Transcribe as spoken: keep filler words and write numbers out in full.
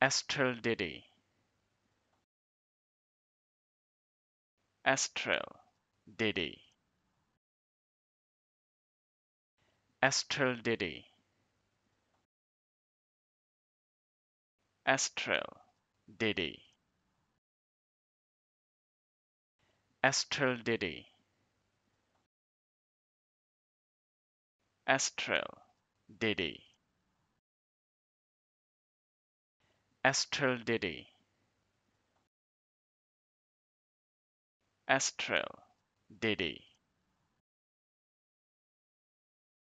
Estrildidae, Estrildidae, Estrildidae, Estrildidae, Estrildidae, Estrildidae, Estrildidae, Estrildidae,